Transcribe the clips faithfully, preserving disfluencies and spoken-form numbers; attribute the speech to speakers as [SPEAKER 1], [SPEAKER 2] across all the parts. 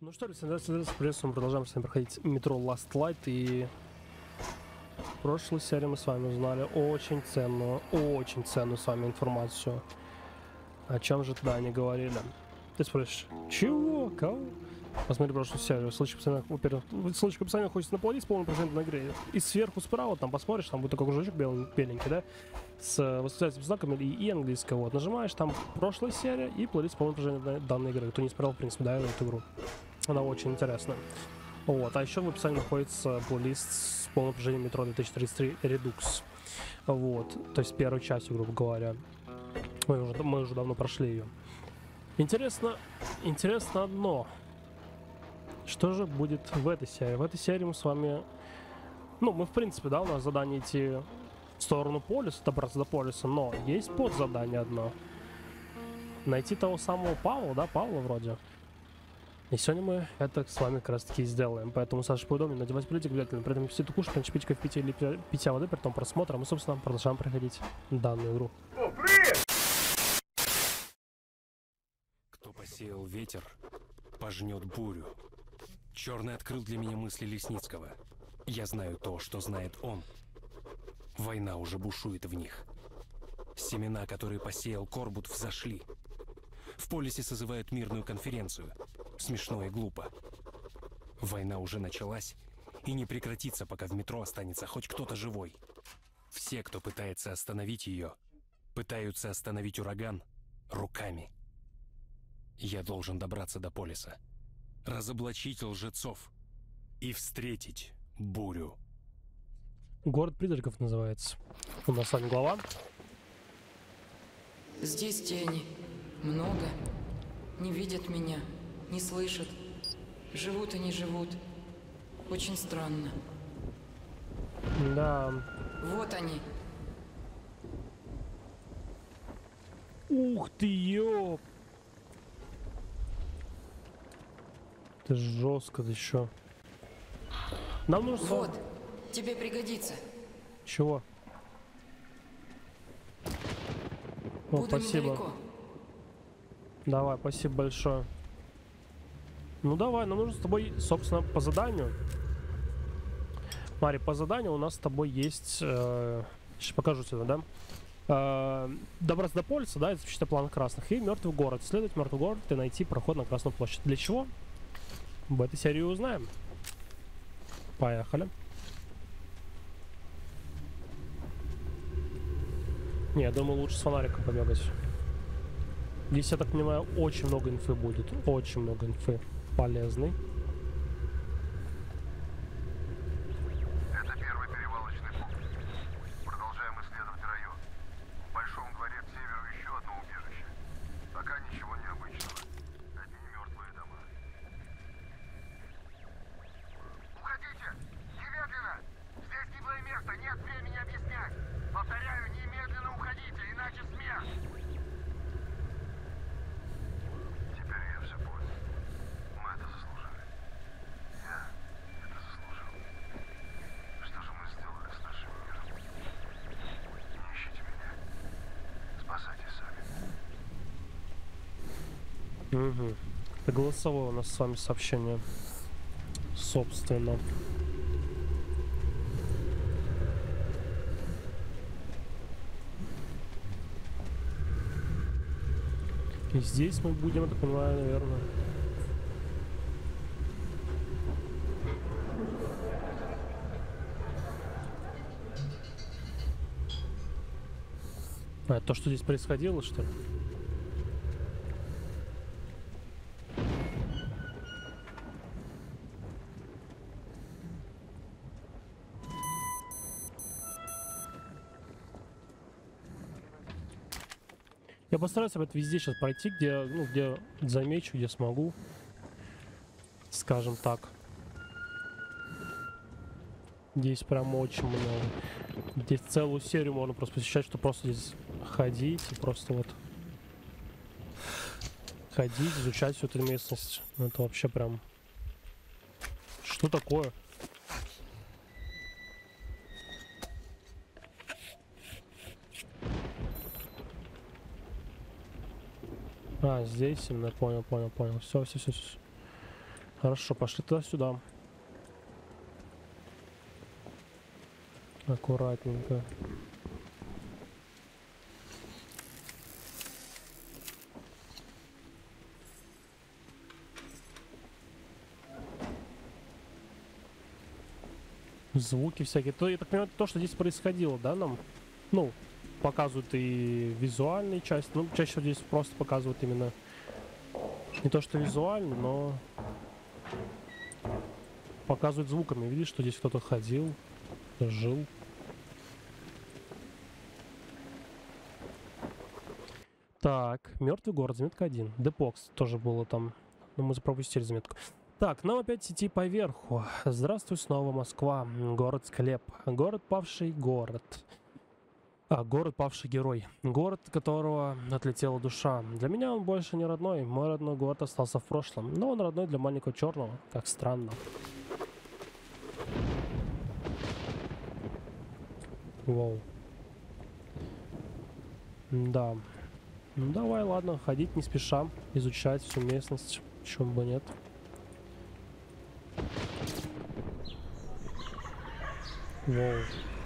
[SPEAKER 1] Ну что, ребята, приветствуем, мы продолжаем с вами проходить метро Last Light, и в прошлой серии мы с вами узнали очень ценную, очень ценную с вами информацию. О чем же тогда они говорили? Ты спросишь, чего? Кого? Посмотри прошлую серию, ссылочка в описании, во-первых, ссылочка в описании находится на плане с полным процентом на игре. И сверху справа, там посмотришь, там будет такой кружочек белый, беленький, да? С восклицательными знаками и, и английского. Вот, нажимаешь, там прошлая серия и плейлист с полным процентом данной игры. Кто не смотрел, в принципе, да, эту игру. Она очень интересная. Вот, а еще в описании находится плейлист с полным прожением метро две тысячи тридцать три Redux. Вот, то есть первую часть, грубо говоря. Мы уже, мы уже давно прошли ее. Интересно, интересно одно. Что же будет в этой серии? В этой серии мы с вами... Ну, мы в принципе, да, у нас задание идти в сторону полюса, добраться до полюса, но есть подзадание одно. Найти того самого Павла, да, Павла вроде. И сегодня мы это с вами как раз таки сделаем. Поэтому, Саша, поудобнее, надевать плюдик обязательно. При этом все это кушать, принципе, в пяти или питья воды, при том просмотра. Мы, собственно, продолжаем проходить данную игру.
[SPEAKER 2] О, привет!
[SPEAKER 3] Кто посеял ветер, пожнет бурю. Черный открыл для меня мысли Лесницкого. Я знаю то, что знает он. Война уже бушует в них. Семена, которые посеял Корбут, взошли. В полисе созывают мирную конференцию. Смешно и глупо. Война уже началась и не прекратится, пока в метро останется хоть кто-то живой. Все, кто пытается остановить ее, пытаются остановить ураган руками. Я должен добраться до полиса, разоблачить лжецов и встретить бурю.
[SPEAKER 1] Город призраков называется. У нас с вами глава.
[SPEAKER 4] Здесь тени. Много. Не видят меня, не слышат. Живут и не живут. Очень странно.
[SPEAKER 1] Да.
[SPEAKER 4] Вот они.
[SPEAKER 1] Ух ты, ёп. Это жестко еще. Нам нужно...
[SPEAKER 4] Вот. Тебе пригодится.
[SPEAKER 1] Чего? О,
[SPEAKER 4] Буду
[SPEAKER 1] спасибо.
[SPEAKER 4] недалеко.
[SPEAKER 1] Давай, спасибо большое. Ну давай, нам нужно с тобой, собственно, по заданию. Мари, по заданию у нас с тобой есть... Э, сейчас покажу тебе, да? Э, добраться до полиса, да, изучить план красных. И мертвый город. Исследовать мертвый город и найти проход на Красную площадь. Для чего? В этой серии узнаем. Поехали. Не, я думаю, лучше с фонариком побегать. Здесь, я так понимаю, очень много инфы будет. Очень много инфы полезной.
[SPEAKER 2] Это первый перевалочный пункт. Продолжаем исследовать район. В Большом дворе к северу еще одно убежище. Пока ничего необычного. Одни мертвые дома. Уходите! Немедленно! Здесь гиблое место, нет времени объяснять! Повторяю, немедленно уходите, иначе смерть! Теперь я все понял. Мы это заслужили. Я это заслужил. Что же мы сделали с нашим миром? Не ищите меня. Спасайтесь сами.
[SPEAKER 1] Угу. Это голосовое у нас с вами сообщение. Собственно. И здесь мы будем, я так понимаю, наверное. А, то, что здесь происходило, что ли? Я постараюсь опять везде сейчас пройти, где, ну, где замечу, где смогу. Скажем так. Здесь прям очень много. Здесь целую серию можно просто посещать, что просто здесь ходить и просто вот ходить, изучать всю эту местность. Это вообще прям... Что такое? А, здесь именно, понял, понял, понял. Все, все, все, все. Хорошо, пошли туда-сюда. Аккуратненько. Звуки всякие. То, я так понимаю, то, что здесь происходило, да, нам? Ну, показывают и визуальную часть. Ну, чаще всего здесь просто показывают именно не то, что визуально, но показывают звуками. Видишь, что здесь кто-то ходил, жил. Так, мертвый город, заметка один. Депокс тоже было там, но мы пропустили заметку. Так, нам опять идти по верху. Здравствуй снова, Москва. Город-склеп. Город павший город. А, город павший герой. Город, от которого отлетела душа. Для меня он больше не родной. Мой родной город остался в прошлом. Но он родной для маленького черного. Как странно. Вау. Да. Ну давай, ладно, ходить не спеша, изучать всю местность, почему бы нет. Воу.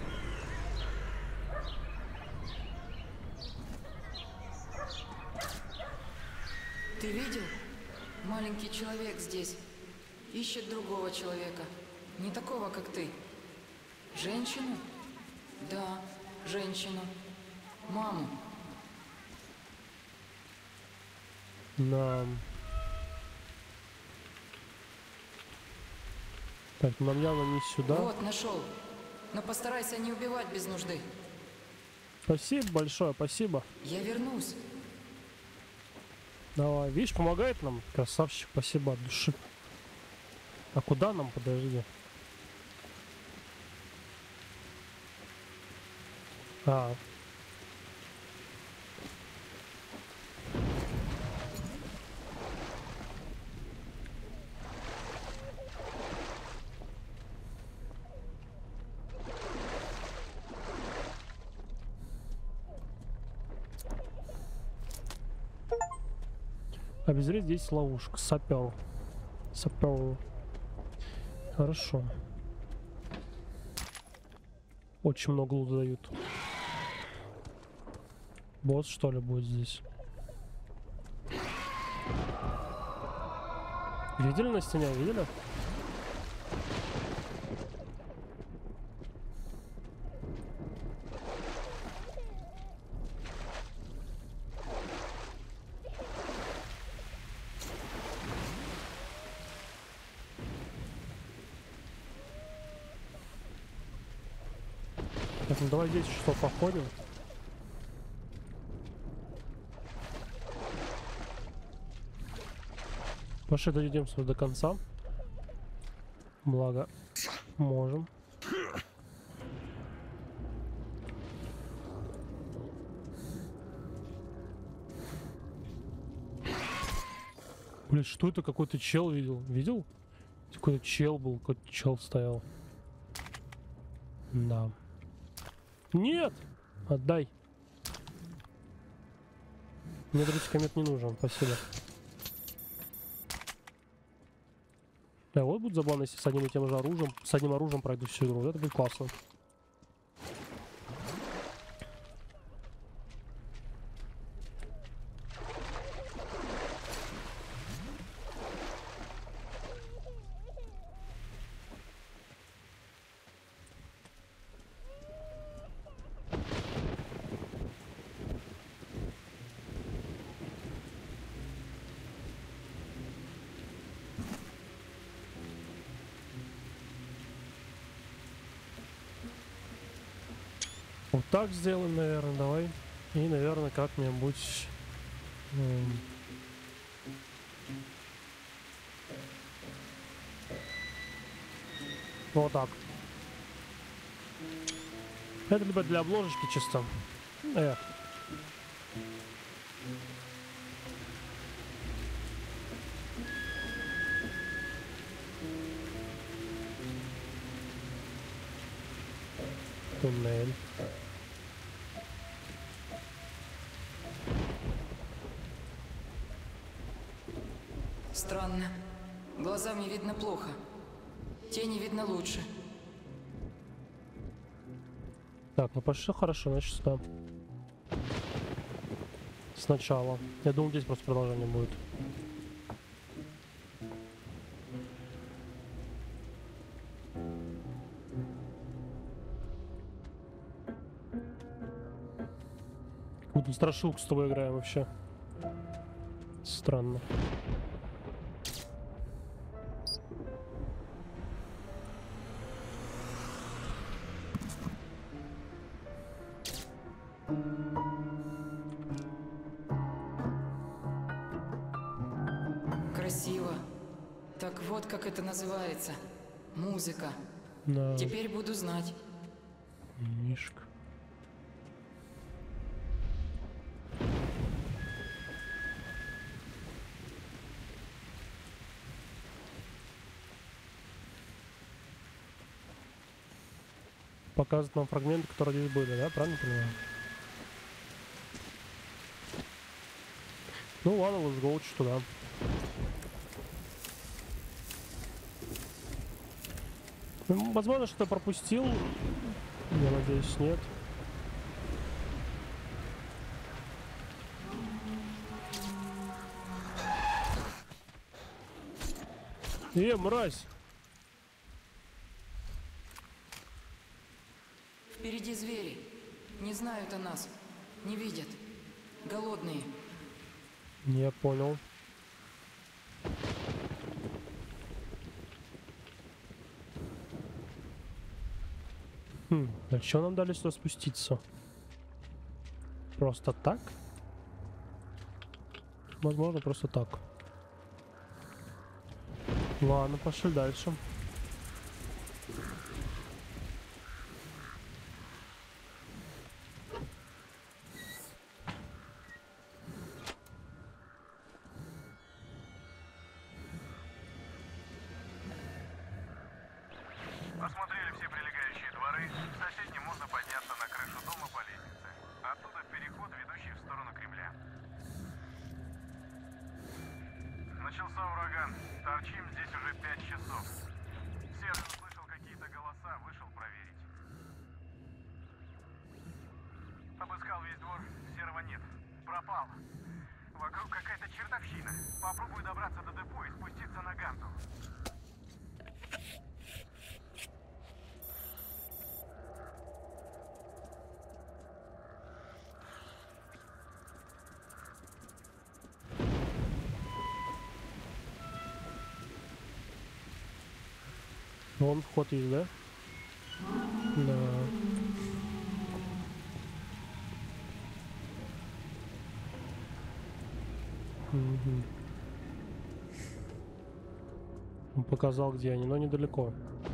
[SPEAKER 4] Ты видел? Маленький человек здесь. Ищет другого человека. Не такого, как ты. Женщину? Да, женщину. Маму.
[SPEAKER 1] Да. Так, нам явно не сюда.
[SPEAKER 4] Вот, нашел. Но постарайся не убивать без нужды.
[SPEAKER 1] Спасибо большое, спасибо.
[SPEAKER 4] Я вернусь.
[SPEAKER 1] Давай, видишь, помогает нам, красавчик, спасибо от души. А куда нам, подожди? А. Обезреть здесь ловушка. Сапер. Сапер. Хорошо. Очень много лута дают. Босс, что ли, будет здесь? Видели на стене? Видели? Так, ну давай здесь что, походим. Пошли дойдем сюда до конца. Благо, можем. Блин, что это? Какой-то чел видел? Видел? Какой-то чел был, какой-то чел стоял. Да. Нет! Отдай. Мне дротик комет не нужен, спасибо. Да, вот будет забавно, если с одним и тем же оружием, с одним оружием пройду всю игру. Это будет классно. Вот так сделаем, наверное, давай. И, наверное, как-нибудь... Эм... Вот так. Это либо для обложечки чисто. Э. Туннель.
[SPEAKER 4] Странно. Глазами видно плохо. Тени видно лучше.
[SPEAKER 1] Так, ну почти хорошо, значит, сюда. Сначала. Я думал, здесь просто продолжение будет. Какую-то страшилку с тобой играем вообще. Странно.
[SPEAKER 4] Красиво. Так вот как это называется. Музыка.
[SPEAKER 1] Да,
[SPEAKER 4] Теперь буду знать.
[SPEAKER 1] мишка. Показывает нам фрагменты, которые здесь были, да? Правильно понимаю? Ну ладно, let's go лучше туда. Ну, возможно, что-то пропустил. Я надеюсь, нет. Э, мразь!
[SPEAKER 4] Впереди звери. Не знают о нас. Не видят. Голодные.
[SPEAKER 1] Не понял. Хм, а чё нам дали сюда спуститься? Просто так? Возможно, просто так. Ладно, пошли дальше.
[SPEAKER 2] Осмотрели все прилегающие дворы. В соседнем можно подняться на крышу дома по лестнице. Оттуда переход, ведущий в сторону Кремля. Начался ураган. Торчим здесь уже пять часов. Серый услышал какие-то голоса, вышел проверить. Обыскал весь двор, Серого нет. Пропал. Вокруг какая-то чертовщина. Попробую добраться до депо и спуститься на Ганту.
[SPEAKER 1] Вон вход есть, да? Да. Угу. Он показал, где они, но недалеко.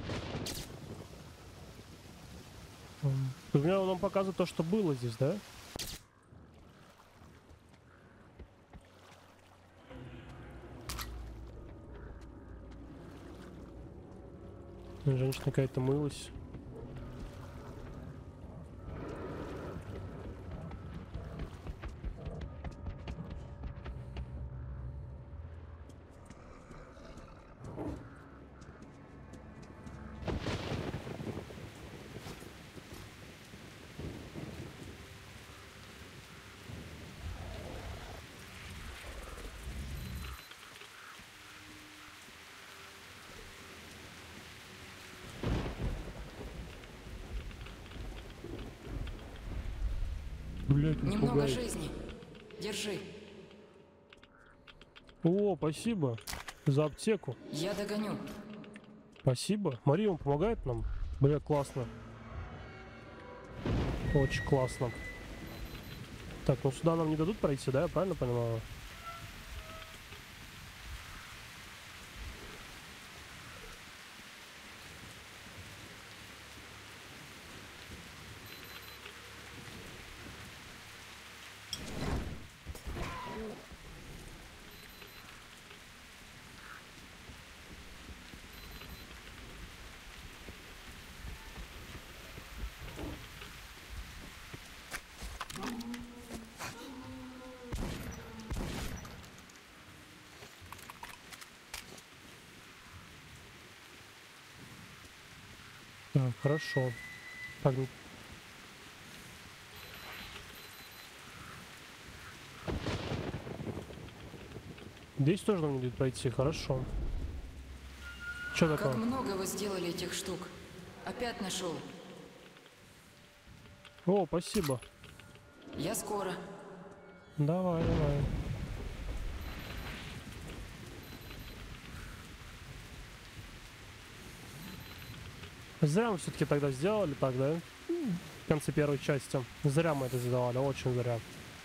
[SPEAKER 1] М. Например, он нам показывает то, что было здесь, да? Женщина какая-то мылась. Блять,
[SPEAKER 4] Немного
[SPEAKER 1] пугает.
[SPEAKER 4] жизни. Держи.
[SPEAKER 1] О, спасибо за аптеку.
[SPEAKER 4] Я догоню.
[SPEAKER 1] Спасибо. Мария, он помогает нам? Бля, классно. Очень классно. Так, ну сюда нам не дадут пройти, да? Я правильно понимаю? Так, хорошо. Так, ну, здесь тоже нам не будет пройти, хорошо. Что
[SPEAKER 4] Как
[SPEAKER 1] такое?
[SPEAKER 4] много вы сделали этих штук. Опять нашел.
[SPEAKER 1] О, спасибо.
[SPEAKER 4] Я скоро.
[SPEAKER 1] Давай, давай. Зря мы все-таки тогда сделали так, да? В конце первой части. Зря мы это сделали, очень зря.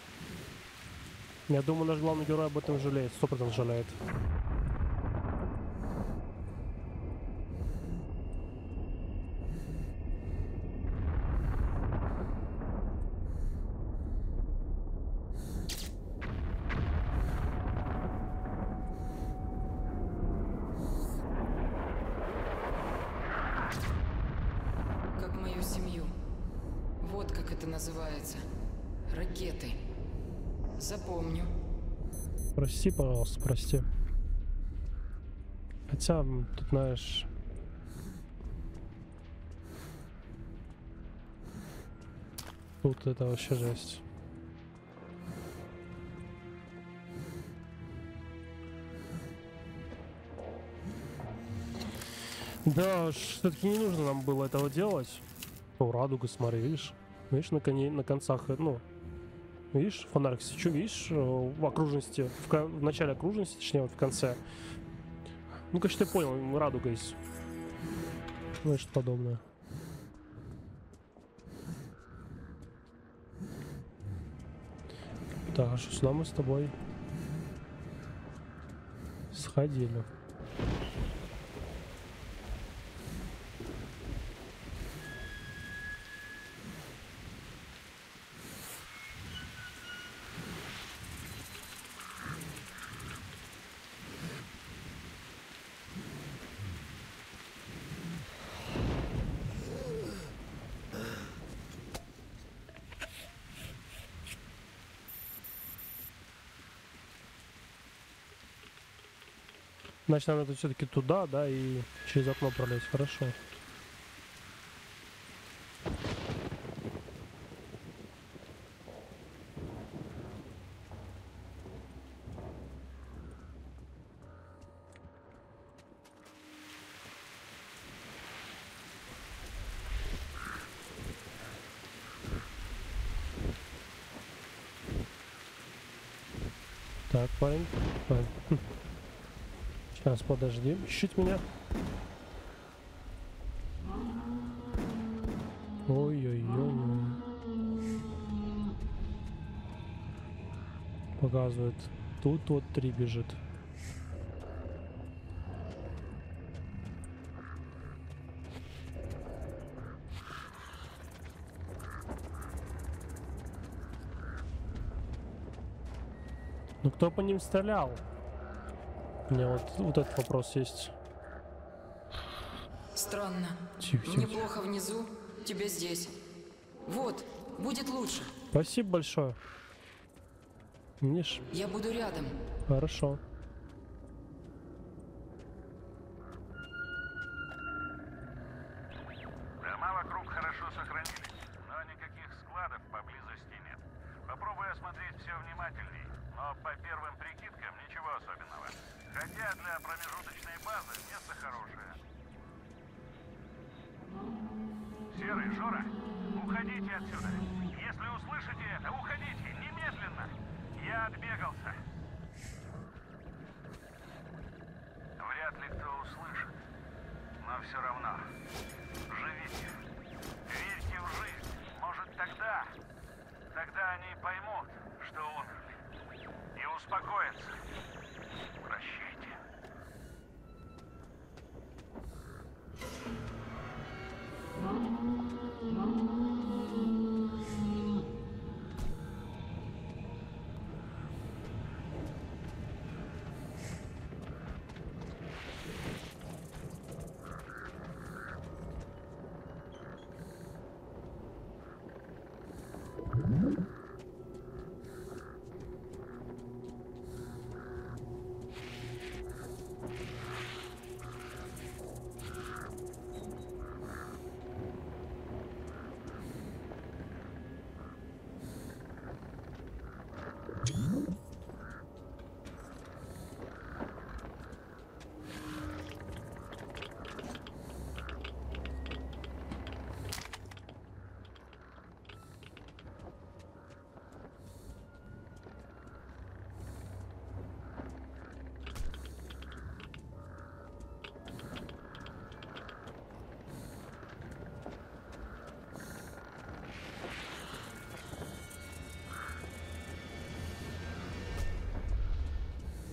[SPEAKER 1] Я думаю, наш главный герой об этом жалеет, сто процентов жалеет.
[SPEAKER 4] Как мою семью. Вот как это называется. Ракеты. Запомню.
[SPEAKER 1] Прости, пожалуйста, прости. Хотя, м, тут, знаешь... Тут это вообще жесть. Да, все-таки не нужно нам было этого делать. О, радуга, смотри, видишь? Видишь, на, коне, на концах, э, ну... Видишь, фонарик свечу, видишь, э, в окружности, в, ко- в начале окружности, точнее, вот в конце. Ну, конечно, ты понял, радуга есть. Ну, и что подобное. Так, а что сюда мы с тобой сходили. Значит, надо все-таки туда, да, и через окно пролезть. Хорошо. Так, парень. парень. Хм. Сейчас, подожди. Чуть меня. Ой-ой-ой. Показывает. Тут вот три бежит. Ну кто по ним стрелял? У меня вот, вот этот вопрос есть.
[SPEAKER 4] Странно.
[SPEAKER 1] Тихо, тихо,
[SPEAKER 4] Мне
[SPEAKER 1] тихо.
[SPEAKER 4] плохо внизу, тебя здесь. Вот, будет лучше.
[SPEAKER 1] Спасибо большое. Видишь?
[SPEAKER 4] Я буду рядом.
[SPEAKER 1] Хорошо.
[SPEAKER 2] Дома вокруг хорошо сохранились, но никаких складов поблизости нет. Попробуй осмотреть все внимательней, но по первым прикидкам ничего особенного. Хотя для промежуточной базы место хорошее. Серый, Жора, уходите отсюда. Если услышите это, уходите немедленно. Я отбегался. Вряд ли кто услышит, но все равно. Живите. Верьте в жизнь. Может, тогда... Тогда они поймут, что умерли. И успокоятся. Прощайте.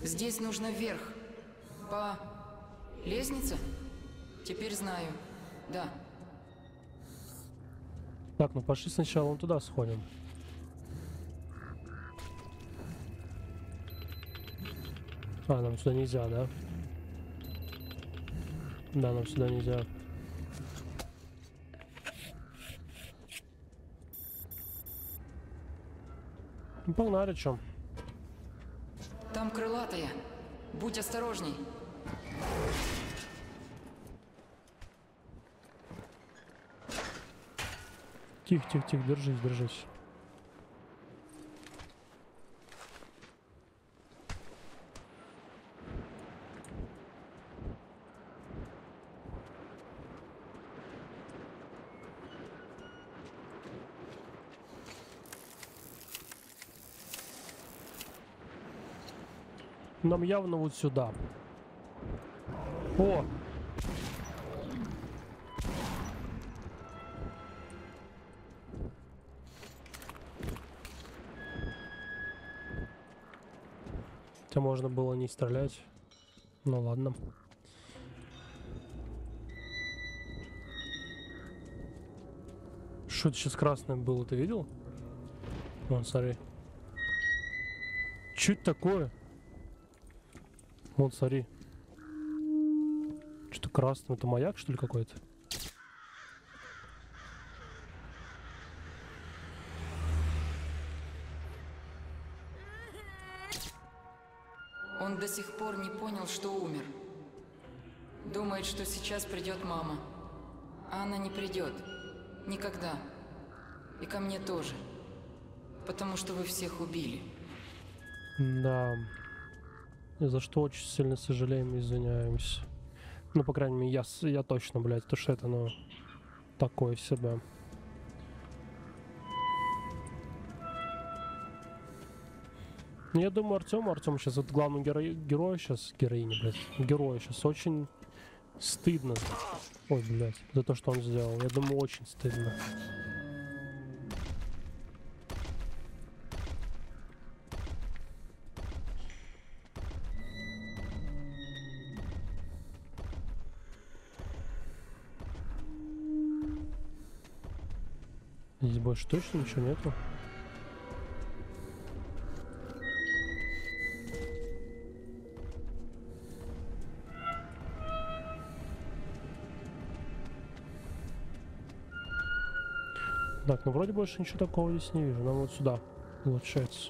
[SPEAKER 4] Здесь нужно вверх. По лестнице? Теперь знаю. Да.
[SPEAKER 1] Так, ну пошли сначала вон туда сходим. А, нам сюда нельзя, да? Да, нам сюда нельзя. Ну, погнали, чё.
[SPEAKER 4] Там крылатая. Будь осторожней.
[SPEAKER 1] Тихо, тихо, тихо, держись, держись. Нам явно вот сюда. О! Хотя можно было не стрелять. Ну ладно. Что это сейчас красное было, ты видел? Вон, смотри. Чуть такое. Вон, смотри. Что-то красное. Это маяк, что ли, какой-то?
[SPEAKER 4] Он до сих пор не понял, что умер. Думает, что сейчас придет мама. А она не придет. Никогда. И ко мне тоже. Потому что вы всех убили.
[SPEAKER 1] Да. И за что очень сильно сожалеем и извиняемся. Ну, по крайней мере, я, с- я точно, блядь, потому что это, ну, такое себе. Ну, я думаю, Артему, Артему сейчас, вот главному геро- герою сейчас, героине, блядь, герою сейчас очень стыдно. Ой, блядь, за то, что он сделал. Я думаю, очень стыдно. Здесь больше точно ничего нету. Так, ну вроде больше ничего такого здесь не вижу. Нам вот сюда получается.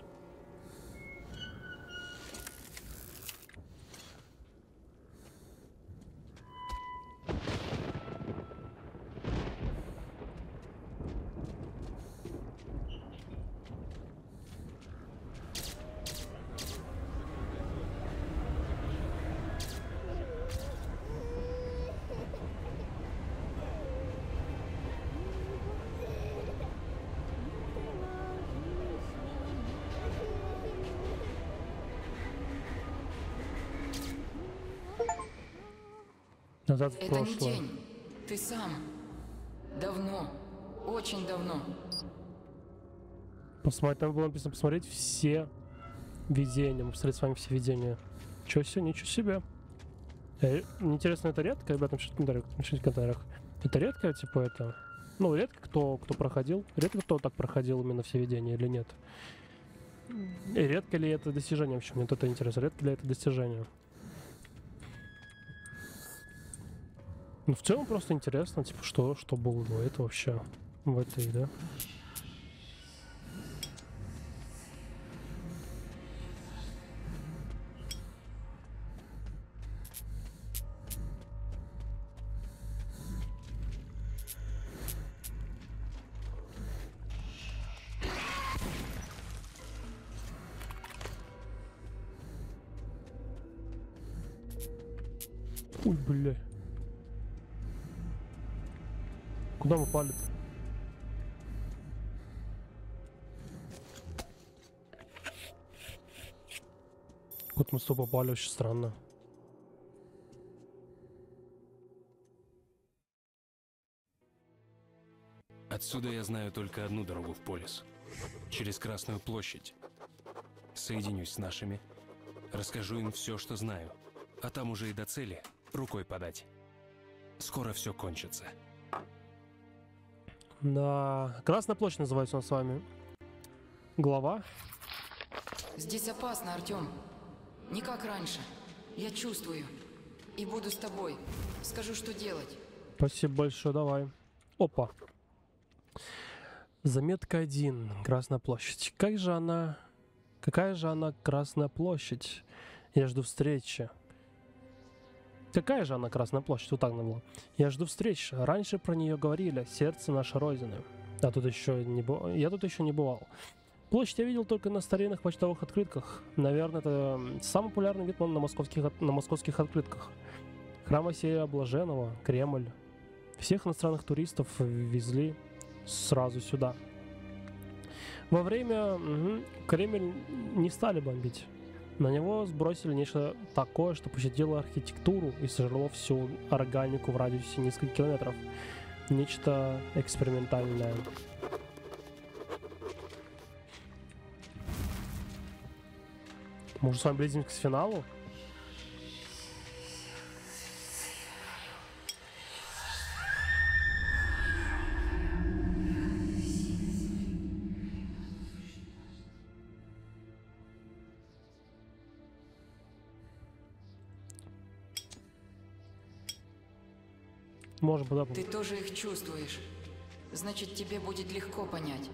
[SPEAKER 1] Назад в
[SPEAKER 4] Это не
[SPEAKER 1] прошлое.
[SPEAKER 4] тень. Ты сам. Давно. Очень давно.
[SPEAKER 1] Посмотреть, там было написано посмотреть все видения. Мы посмотрели с вами все видения. Чё себе, ничего себе. Э, интересно, это редко, ребята, напишите в комментариях, напишите в комментариях. Это редко, типа это. Ну, редко кто, кто проходил. Редко кто так проходил именно все видения или нет. И редко ли это достижение вообще? Мне вот это интересно. Редко ли это достижение? Ну, в целом просто интересно, типа, что, что было до этого вообще в этой, да? Ой, бля. Куда мы пали-то? Вот мы с тобой попали, очень странно.
[SPEAKER 3] Отсюда я знаю только одну дорогу в Полис. Через Красную площадь. Соединюсь с нашими Расскажу им все, что знаю. А там уже и до цели рукой подать. Скоро все кончится.
[SPEAKER 1] Да, Красная площадь называется у нас с вами. Глава.
[SPEAKER 4] Здесь опасно, Артём. Не как раньше. Я чувствую. И буду с тобой. Скажу, что делать.
[SPEAKER 1] Спасибо большое, давай. Опа. Заметка один. Красная площадь. Как же она... Какая же она Красная площадь? Я жду встречи. Какая же она Красная площадь? Вот так надо было. Я жду встречи. Раньше про нее говорили. Сердце нашей Родины. А тут еще не бывал. Я тут еще не бывал. Площадь я видел только на старинных почтовых открытках. Наверное, это самый популярный вид на московских, на московских открытках. Храм Василия Блаженного, Кремль. Всех иностранных туристов везли сразу сюда. Во время угу, Кремль не стали бомбить. На него сбросили нечто такое, что пощадило архитектуру и сожрало всю органику в радиусе нескольких километров. Нечто экспериментальное. Мы уже с вами близимся к финалу. Может быть, да.
[SPEAKER 4] Ты тоже их чувствуешь. Значит, тебе будет легко понять.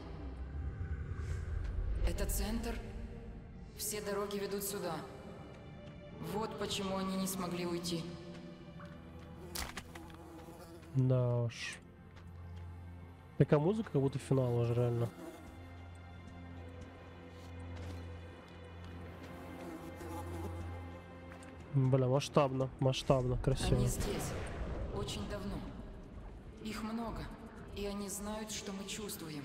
[SPEAKER 4] Это центр? Все дороги ведут сюда. Вот почему они не смогли уйти.
[SPEAKER 1] Да уж. Такая музыка, как будто финал уже реально. Бля, масштабно, масштабно, красиво.
[SPEAKER 4] Они здесь. Очень давно. Их много. И они знают, что мы чувствуем.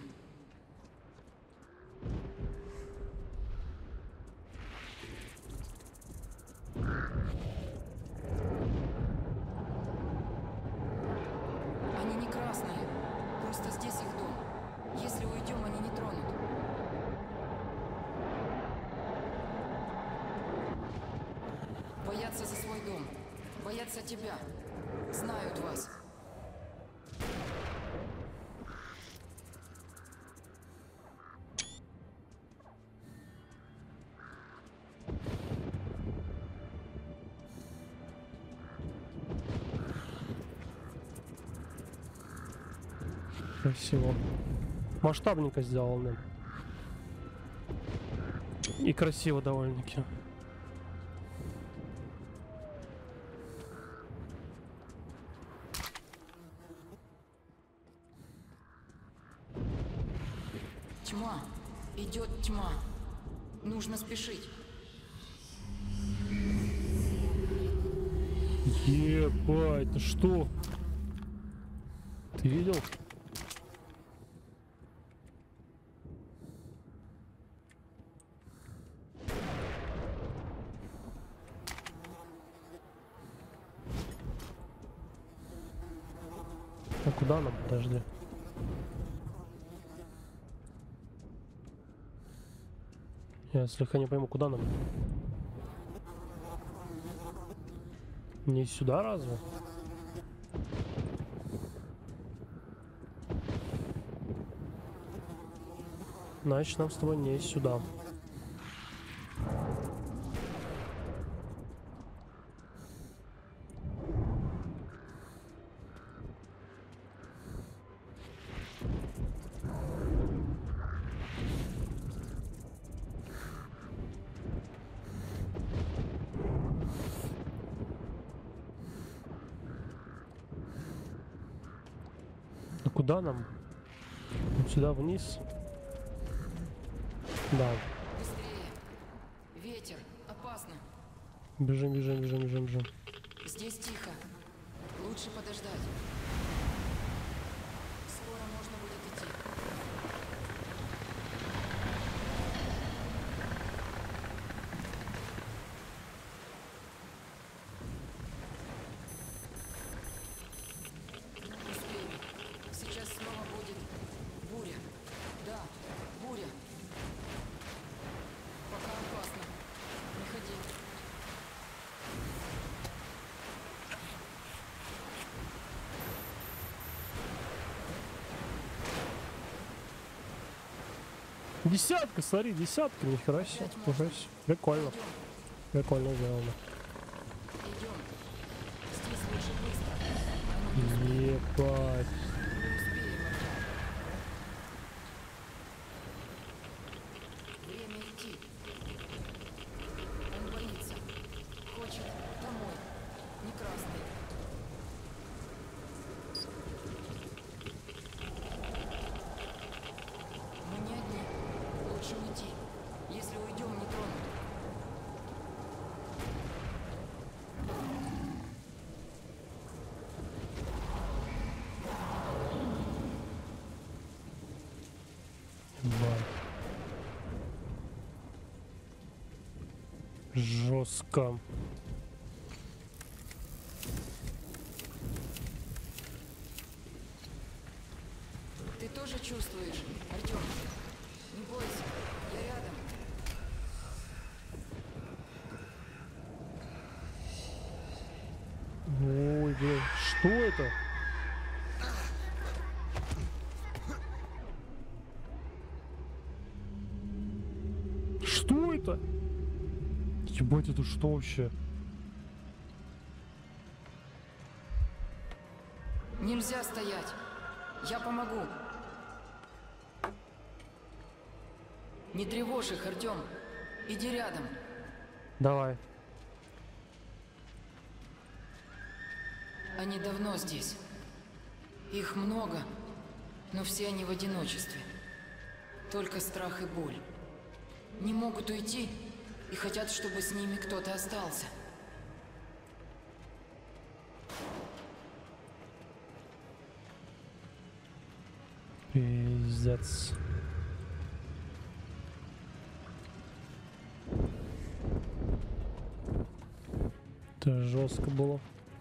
[SPEAKER 4] Они не красные. Просто здесь их дом. Если уйдем, они не тронут. Боятся за свой дом. Боятся тебя. Знают вас.
[SPEAKER 1] Красиво. Масштабненько сделано. И красиво довольно-таки.
[SPEAKER 4] Тьма. Идет тьма. Нужно спешить.
[SPEAKER 1] Ебать, ты что? Ты видел? А куда нам? Подожди. Я слегка не пойму, куда нам? Не сюда разве? Значит, нам с тобой не сюда. А куда нам? Вот сюда вниз? Да.
[SPEAKER 4] Быстрее. Ветер. Опасно.
[SPEAKER 1] Бежим, бежим, бежим, бежим, бежим.
[SPEAKER 4] Здесь тихо. Лучше подождать. Скоро можно будет идти. Успеем. Сейчас снова будет буря. Да, буря. Пока опасно. Не ходи.
[SPEAKER 1] Десятка, смотри, десятка, нихера себе. Нихера себе. Прикольно. Прикольно сделано.
[SPEAKER 4] Идем. Здесь лучше быстро.
[SPEAKER 1] Ебать.
[SPEAKER 4] Не успеем. Время идти. Он боится. Хочет домой. Не красный. Мы не одни. Лучше уйти. Если уйдем, не тронут.
[SPEAKER 1] Жестко.
[SPEAKER 4] Ты тоже чувствуешь, Артем? Не бойся, я рядом.
[SPEAKER 1] Ой, блин, что это? Что это? Ебать, это что вообще?
[SPEAKER 4] Нельзя стоять. Я помогу. Не тревожь их, Артем. Иди рядом.
[SPEAKER 1] Давай.
[SPEAKER 4] Они давно здесь. Их много, но все они в одиночестве. Только страх и боль. Не могут уйти и хотят, чтобы с ними кто-то остался.
[SPEAKER 1] Пиздец. Это жестко было.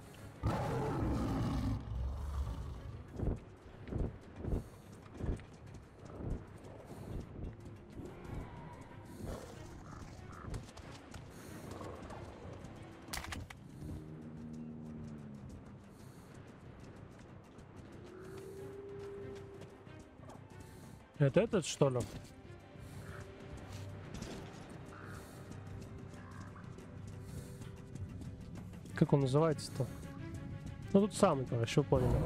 [SPEAKER 1] Это этот, что ли? Как он называется-то? Ну тут самый, короче, вы поняли.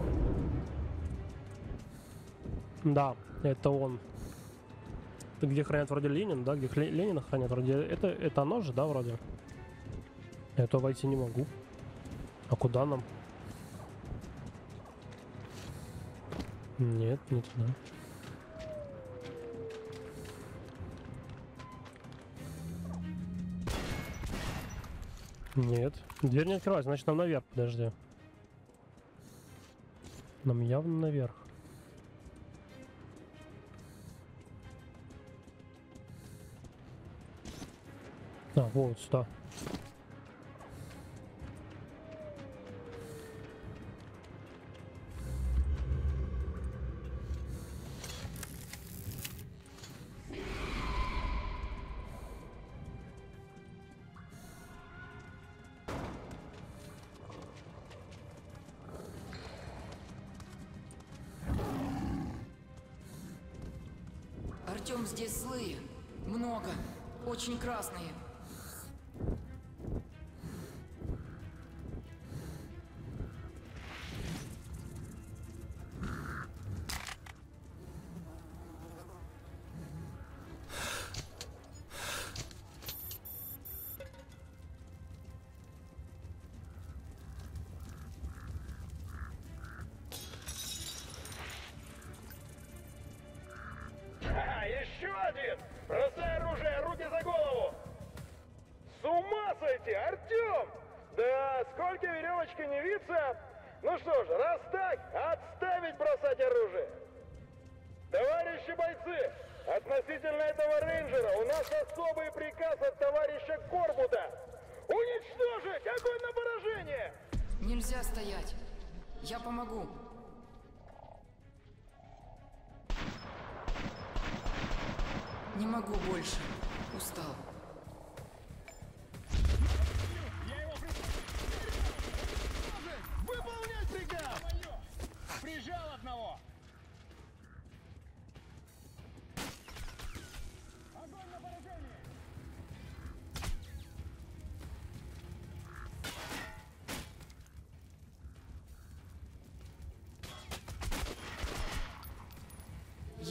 [SPEAKER 1] Да, это он. Где хранят вроде Ленин, да? Где Хле- Ленина хранят вроде. Это, это оно же, да, вроде? Я то войти не могу. А куда нам? Нет, не туда. Нет. Дверь не открывается, значит нам наверх, подожди. Нам явно наверх. А, вот сюда.
[SPEAKER 4] Артем, здесь злые. Много. Очень красные.
[SPEAKER 5] А, еще один! Бросай оружие, руки за голову! С ума сойти, Артем! Да сколько веревочки не виться! Ну что ж, раз так, отставить бросать оружие! Товарищи бойцы, относительно этого рейнджера у нас особый приказ от товарища Корбуда! Уничтожить! Огонь на поражение!
[SPEAKER 4] Нельзя стоять. Я помогу. Не могу больше. Устал.
[SPEAKER 5] Выполнять приказ! Прижал одного!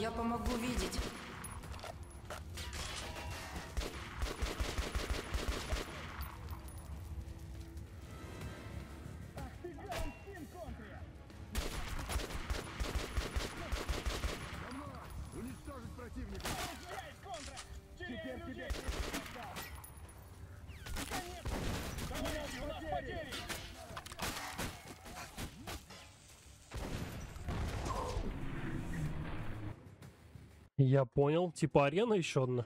[SPEAKER 4] Я помогу видеть.
[SPEAKER 5] Уничтожить противника! Теперь тебе! Потери!
[SPEAKER 1] Я понял. Типа арена еще одна.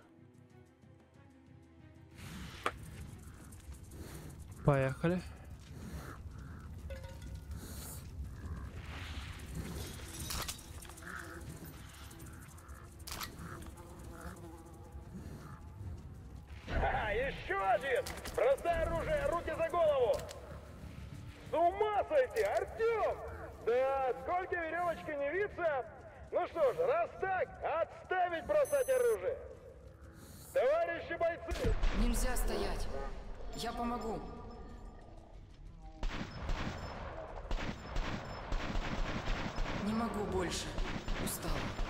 [SPEAKER 1] Поехали.
[SPEAKER 5] Ха, еще один! Бросай оружие, руки за голову! С ума сойти, Артем! Да сколько веревочки не виться! Ну что ж, раз так, отставить бросать оружие! Товарищи бойцы!
[SPEAKER 4] Нельзя стоять. Я помогу. Не могу больше. Устал.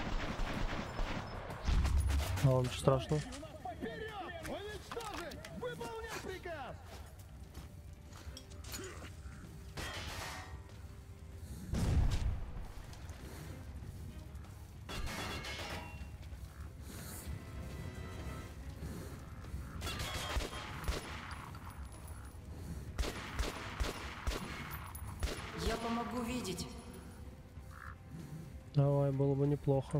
[SPEAKER 1] А вам что страшно?
[SPEAKER 5] Вперед! Уничтожить! Выполнять приказ!
[SPEAKER 4] Я помогу видеть.
[SPEAKER 1] Давай, было бы неплохо.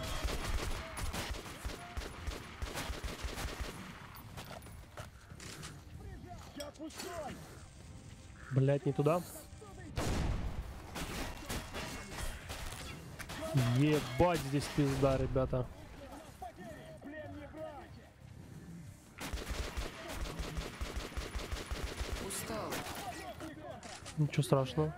[SPEAKER 1] Блять, не туда. Ебать, здесь пизда, ребята.
[SPEAKER 4] Устал.
[SPEAKER 1] Ничего страшного.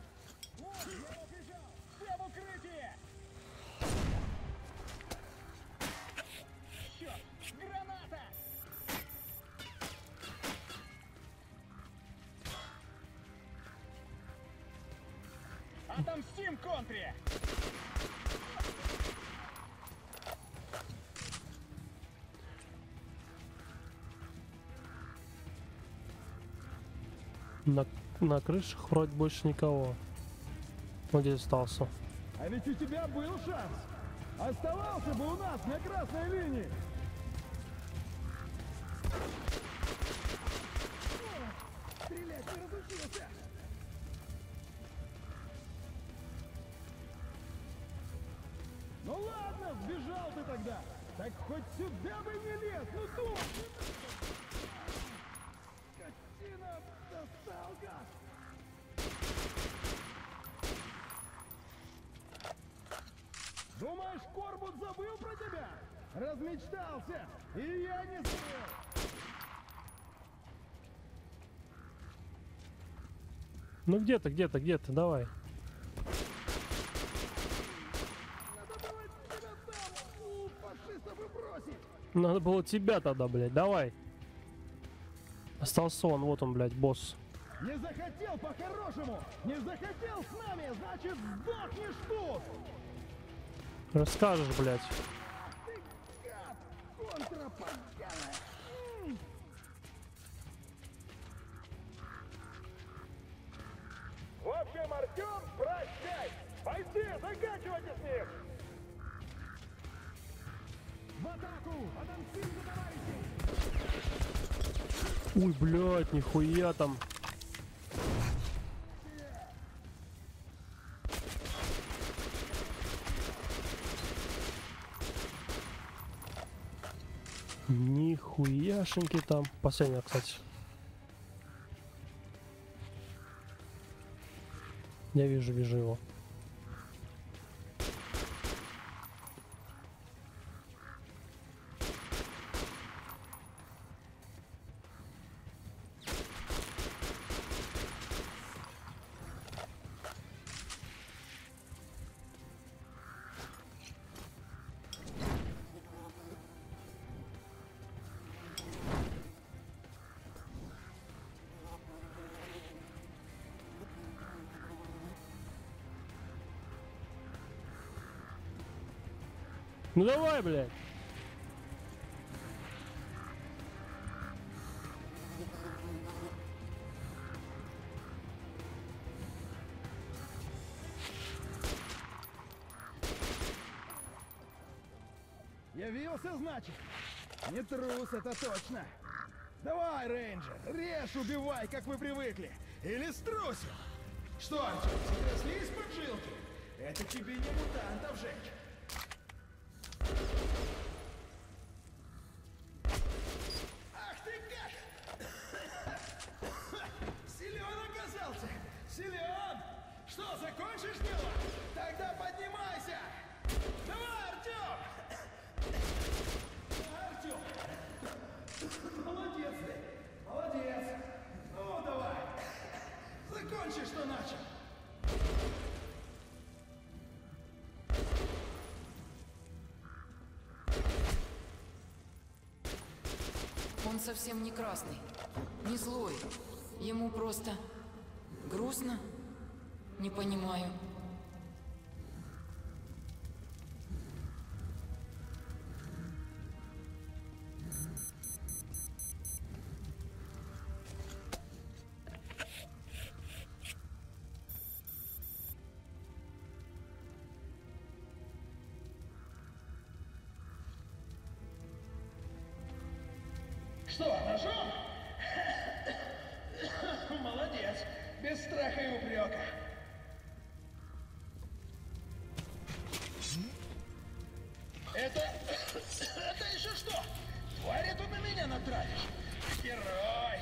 [SPEAKER 5] Отомстим контре!
[SPEAKER 1] На, на крышах вроде больше никого. Вот здесь остался.
[SPEAKER 5] А ведь у тебя был шанс! Оставался бы у нас на красной линии! Стрелять не разучился! Ну ладно, сбежал ты тогда! Так хоть сюда бы не лез, ну думай! Скотина, достал гад! Думаешь, Корбут забыл про тебя? Размечтался! И я не забыл!
[SPEAKER 1] Ну где-то, где-то, где-то, давай.
[SPEAKER 5] Надо было тебя там у фашистов и бросить!
[SPEAKER 1] Надо было тебя тогда, блядь, давай. Остался он, вот он, блядь, босс.
[SPEAKER 5] Не захотел по-хорошему! Не захотел с нами, значит сдохнешь тут!
[SPEAKER 1] Расскажешь, блядь.
[SPEAKER 5] Ты гад! Контрапоганая! М. В общем, Артем, прощай! Бойцы, заканчивайте с ним! В атаку! Отомстим за товарищей!
[SPEAKER 1] Ой, блядь, нихуя там. Нихуяшеньки там. Последняя, кстати. Я вижу, вижу его. Ну давай, блядь.
[SPEAKER 5] Явился, значит? Не трус, это точно. Давай, рейнджер, режь, убивай, как вы привыкли. Или струсил. Что, Артем, трясли из-под жилки? Это тебе не мутантов жечь. Ах ты как! Силен оказался! Силен! Что, закончишь дело? Тогда поднимайся! Давай, Артем! Артем! Молодец ты! Молодец! Ну, давай! Закончи, что начал!
[SPEAKER 4] Он совсем не красный, не злой. Ему просто грустно? Не понимаю.
[SPEAKER 5] Что, нашел? Молодец. Без страха и упрека. Это... Это еще что? Твари тут на меня натравишь? Герой!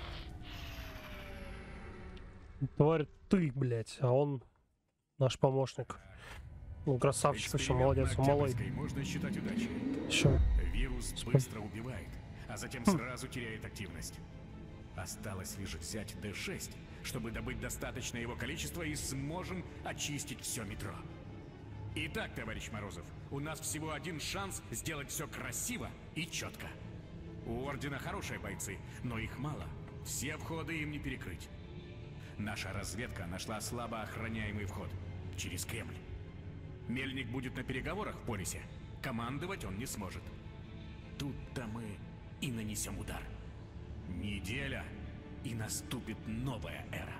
[SPEAKER 1] Тварь ты, блядь, а он наш помощник. Ну, красавчик, вообще молодец, он малой.
[SPEAKER 6] Можно считать удачей.
[SPEAKER 1] Еще.
[SPEAKER 6] Вирус быстро убивает, а затем сразу теряет активность. Осталось лишь взять Д шесть, чтобы добыть достаточное его количество, и сможем очистить все метро. Итак, товарищ Морозов, у нас всего один шанс сделать все красиво и четко. У Ордена хорошие бойцы, но их мало. Все входы им не перекрыть. Наша разведка нашла слабо охраняемый вход через Кремль. Мельник будет на переговорах в Полисе. Командовать он не сможет. Тут-то мы и нанесем удар. Неделя, и наступит новая эра.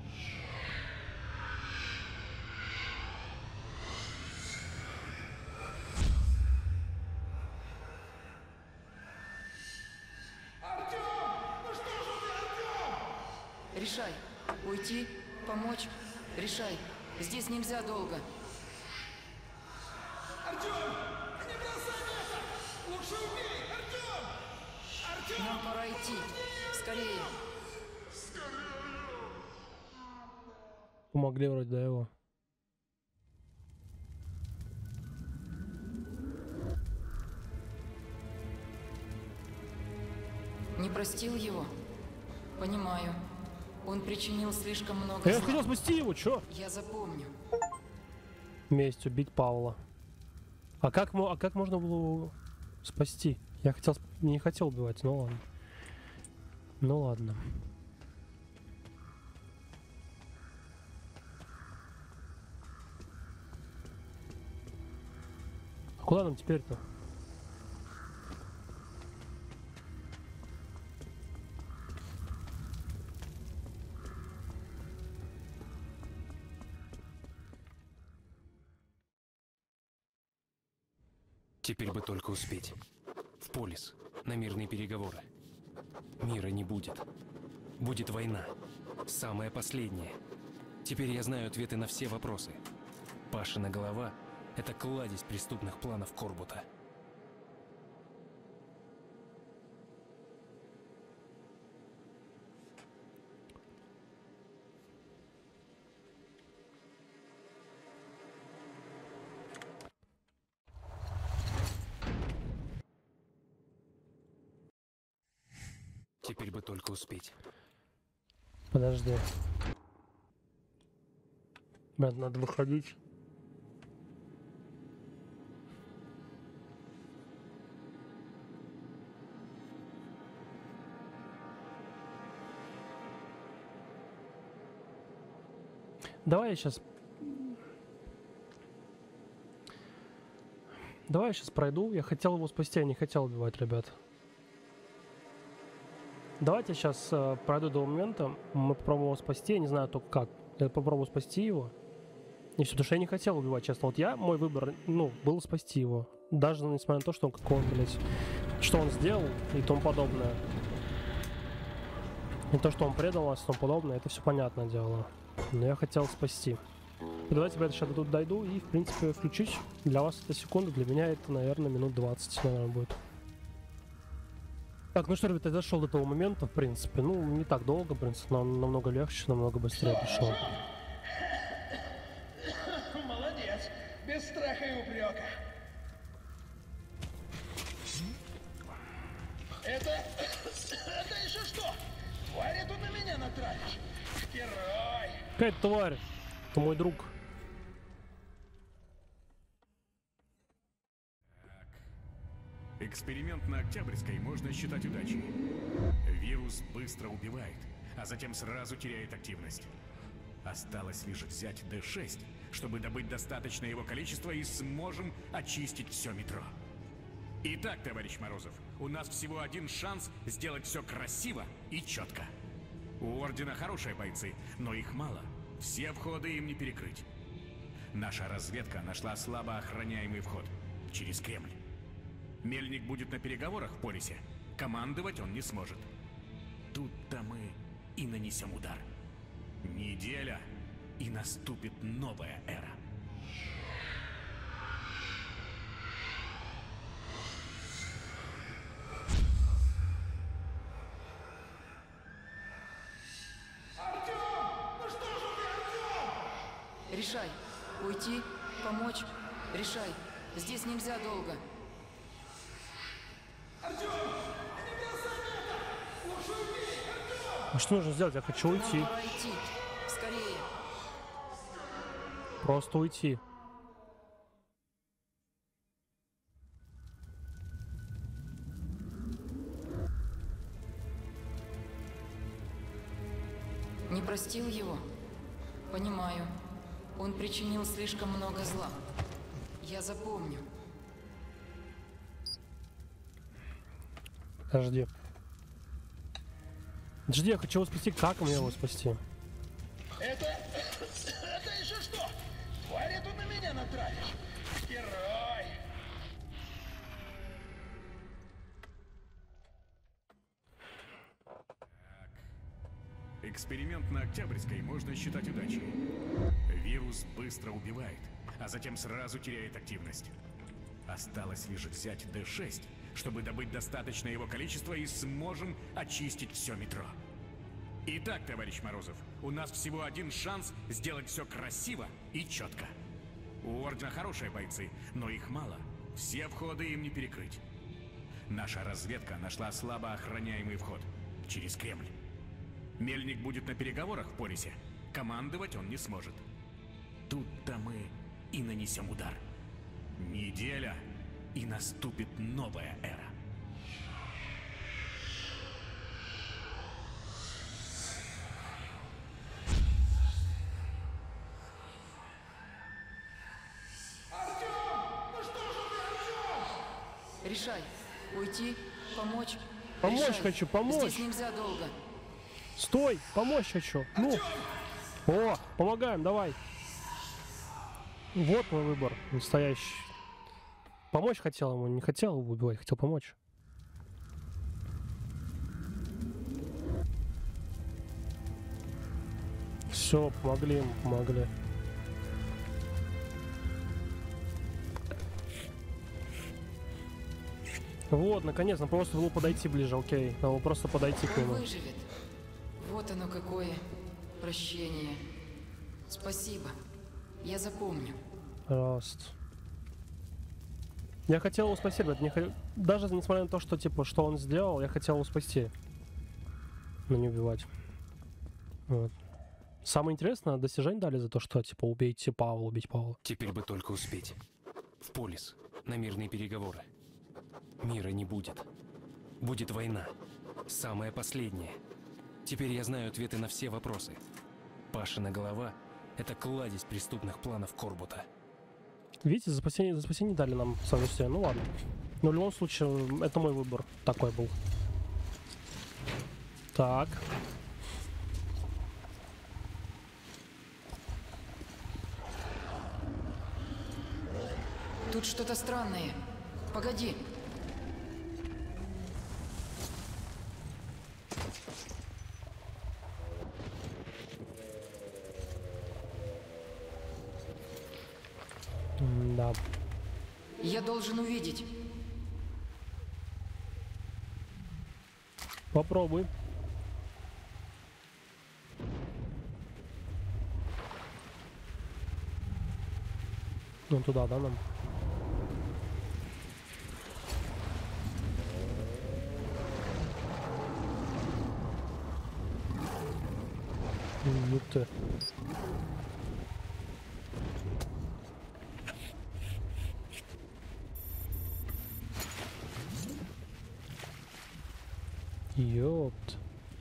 [SPEAKER 5] Артем! Ну что же ты, Артем?
[SPEAKER 4] Решай. Уйти? Помочь? Решай. Здесь нельзя долго.
[SPEAKER 5] Артем! Не бросай это! Лучше убей! Артем! Артем!
[SPEAKER 4] Нам пора идти. Скорее.
[SPEAKER 1] Помогли вроде до его.
[SPEAKER 4] Не простил его? Понимаю. Он причинил слишком много
[SPEAKER 1] Я
[SPEAKER 4] зла.
[SPEAKER 1] хотел спасти его, чё?
[SPEAKER 4] Я запомню.
[SPEAKER 1] Месть, убить Павла. А как, мо- а как можно было его спасти? Я хотел, сп- не хотел убивать, ну ладно. Ну ладно. А куда нам теперь-то?
[SPEAKER 3] Теперь бы только успеть. В Полис, на мирные переговоры. Мира не будет. Будет война. Самая последняя. Теперь я знаю ответы на все вопросы. Пашина голова — это кладезь преступных планов Корбута. Теперь бы только успеть.
[SPEAKER 1] Подожди. Блин, надо выходить. Давай я сейчас... Давай я сейчас пройду. Я хотел его спасти, я не хотел убивать, ребят. Давайте сейчас э, пройду до момента. Мы попробуем его спасти. Я не знаю только как. Я попробую спасти его. И все, потому что я не хотел убивать, честно. Вот я, мой выбор, ну, был спасти его. Даже несмотря на то, что он какой он, блядь, что он сделал и тому подобное. И то, что он предал нас и тому подобное, это все понятное дело. Но я хотел спасти. И давайте я сейчас тут дойду и, в принципе, включить. Для вас это секунда, для меня это, наверное, минут двадцать, наверное, будет. Так, ну что, ребята, я дошел до того момента, в принципе. Ну, не так долго, в принципе, но намного легче, намного быстрее пришел.
[SPEAKER 5] Молодец. Без страха и упрека. Это... Это еще что? Тварь тут на меня натравишь? Герой!
[SPEAKER 1] Какая тварь? Это мой друг.
[SPEAKER 6] Эксперимент на Октябрьской можно считать удачей. Вирус быстро убивает, а затем сразу теряет активность. Осталось лишь взять Д шесть, чтобы добыть достаточное его количество, и сможем очистить все метро. Итак, товарищ Морозов, у нас всего один шанс сделать все красиво и четко. У Ордена хорошие бойцы, но их мало. Все входы им не перекрыть. Наша разведка нашла слабо охраняемый вход через Кремль. Мельник будет на переговорах в Полисе. Командовать он не сможет. Тут-то мы и нанесем удар. Неделя, и наступит новая эра.
[SPEAKER 4] Решай. Уйти, помочь. Решай. Здесь нельзя долго.
[SPEAKER 1] А что нужно сделать? Я хочу уйти.
[SPEAKER 4] Нам пора идти. Скорее.
[SPEAKER 1] Просто уйти.
[SPEAKER 4] Не простил его? Понимаю. Он причинил слишком много зла. Я запомню.
[SPEAKER 1] Подожди. Подожди, я хочу его спасти. Как мне его спасти?
[SPEAKER 5] Это... Это еще что? Тварь тут на меня натравишь? Герой!
[SPEAKER 6] Эксперимент на Октябрьской можно считать удачей. Вирус быстро убивает, а затем сразу теряет активность. Осталось лишь взять Д шесть, чтобы добыть достаточное его количество, и сможем очистить все метро. Итак, товарищ Морозов, у нас всего один шанс сделать все красиво и четко. У Ордена хорошие бойцы, но их мало. Все входы им не перекрыть. Наша разведка нашла слабо охраняемый вход через Кремль. Мельник будет на переговорах в Полисе. Командовать он не сможет. Тут-то мы и нанесем удар. Неделя, и наступит новая эра.
[SPEAKER 4] Решай. Уйти, помочь.
[SPEAKER 1] Помочь
[SPEAKER 4] Решай.
[SPEAKER 1] хочу, помочь.
[SPEAKER 4] Здесь нельзя долго.
[SPEAKER 1] Стой! Помочь хочу! Ну! О! Помогаем, давай! Вот мой выбор настоящий. Помочь хотел ему, не хотел его убивать, хотел помочь. Все, помогли ему, помогли. Вот, наконец, нам просто было подойти ближе, окей. Надо было просто подойти к
[SPEAKER 4] Он
[SPEAKER 1] нему.
[SPEAKER 4] выживет. Вот оно какое прощение. Спасибо. Я запомню.
[SPEAKER 1] Пожалуйста. Я хотел его спасти, ребят. Не х... Даже несмотря на то, что типа, что он сделал, я хотел его спасти. Но не убивать. Вот. Самое интересное, достижение дали за то, что типа убейте Павла, убить Павла.
[SPEAKER 3] Теперь бы только успеть. В Полис, на мирные переговоры. Мира не будет. Будет война. Самая последняя. Теперь я знаю ответы на все вопросы. Пашина голова — это кладезь преступных планов Корбута.
[SPEAKER 1] Видите, за спасение, за спасение дали нам совместие. Ну ладно. Но в любом случае, это мой выбор. Такой был. Так.
[SPEAKER 4] Тут что-то странное. Погоди.
[SPEAKER 1] Да.
[SPEAKER 4] Я должен увидеть.
[SPEAKER 1] Попробуй. Ну туда, да, нам? Ух ты. Ёпт.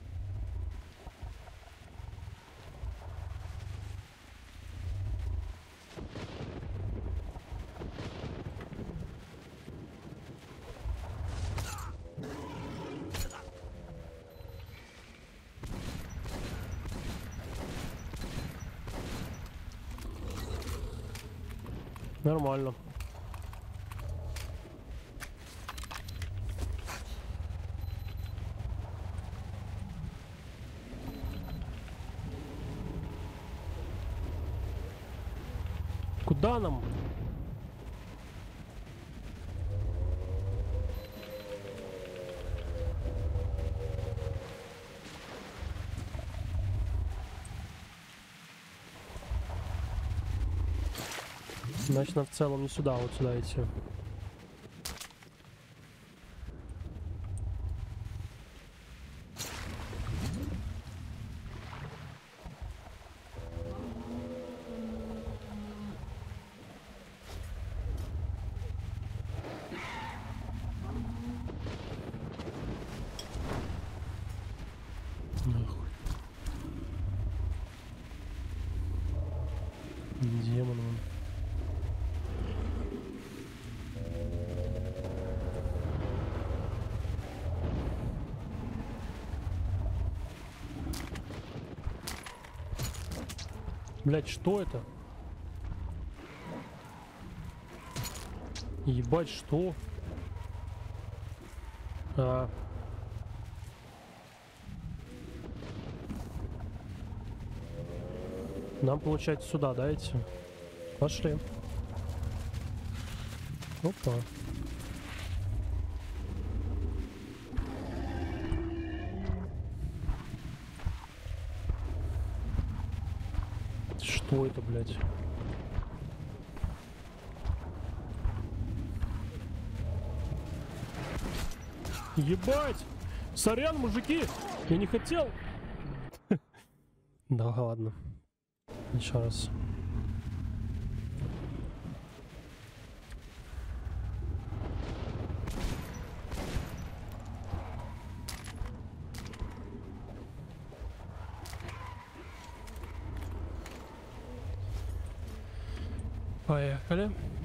[SPEAKER 1] Нормально. Куда нам? Значит, нам в целом не сюда, а вот сюда идти. Нахуй. Демон он. Блять, что это? Ебать, что? А. Нам, получается, сюда, да, идти? Пошли. Опа. Что это, блядь? Ебать! Сорян, мужики! Я не хотел! Да ладно. Еще раз. Поехали.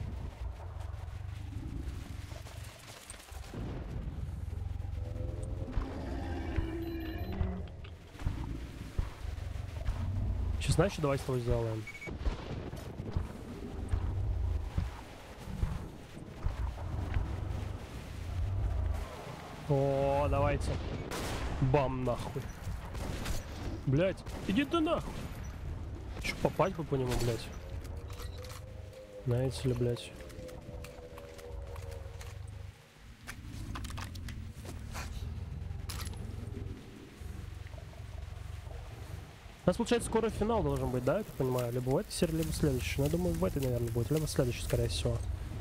[SPEAKER 1] Сейчас, знаешь, что давай с тобой сделаем? О, давайте. Бам, нахуй. Блять, иди ты нахуй. Че, попасть бы по нему, блять? Знаете ли, блять? У нас, получается, скоро финал должен быть, да, я так понимаю? Либо в этой серии, либо в следующей. Но я думаю, в этой, наверное, будет. Либо в следующей, скорее всего.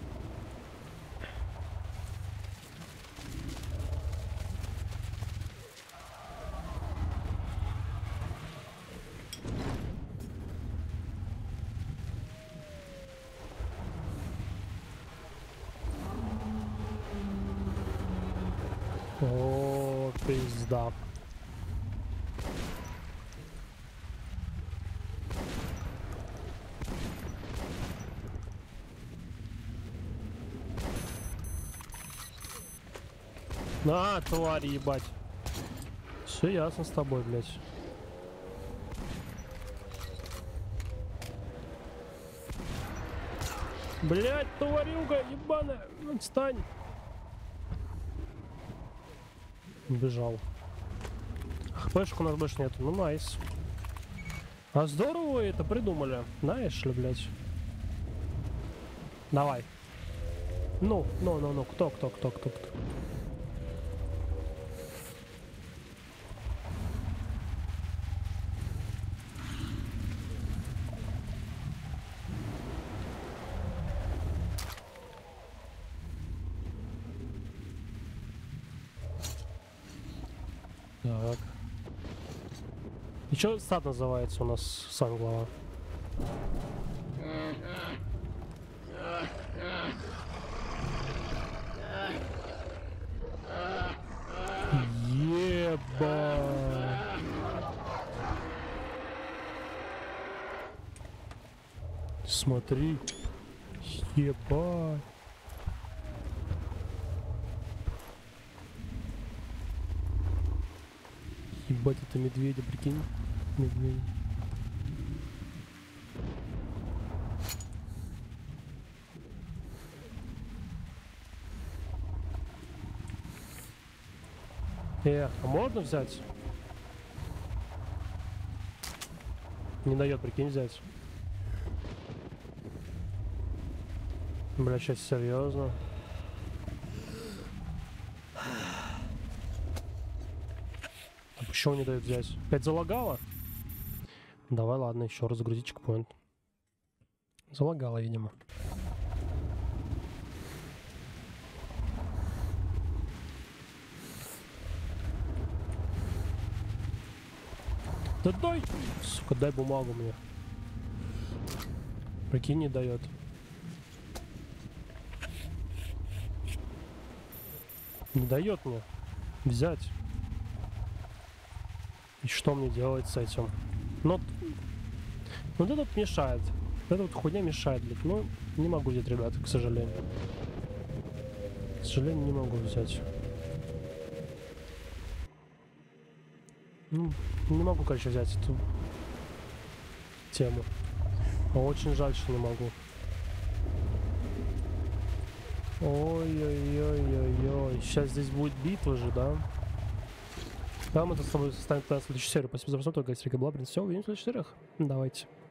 [SPEAKER 1] О, пизда. А, тварь, ебать. Все ясно с тобой, блядь. Блядь, тварюга, ебаная. Отстань. Бежал. Хпшек у нас больше нету. Ну, найс. А здорово вы это придумали. Знаешь ли, блядь. Давай. Ну, ну, ну, ну. Кто, кто, кто, кто, кто. Так. И что стат называется у нас сам глава? Еба. Смотри. Ебать. Ебать, это медведя, прикинь. Медведь. Э, а можно взять? Не дает, прикинь, взять. Бля, сейчас серьезно. А почему не дает взять? Опять залагало? Давай, ладно, еще раз загрузить чекпоинт. Залагало, видимо. Да дай! Сука, дай бумагу мне. Прикинь, не дает. Не дает мне взять. И что мне делать с этим? Ну, вот это вот мешает. Эта вот хуйня мешает, блядь. Ну, не могу взять, ребята, к сожалению. К сожалению, не могу взять. Ну, не могу, короче, взять эту тему. Очень жаль, что не могу. Ой-ой-ой-ой-ой. Сейчас здесь будет битва же, да? Да, мы это с тобой составим следующую серию. Спасибо за просмотр, гайс, Рика Блабрин. Все, увидимся в следующих сериях. Давайте.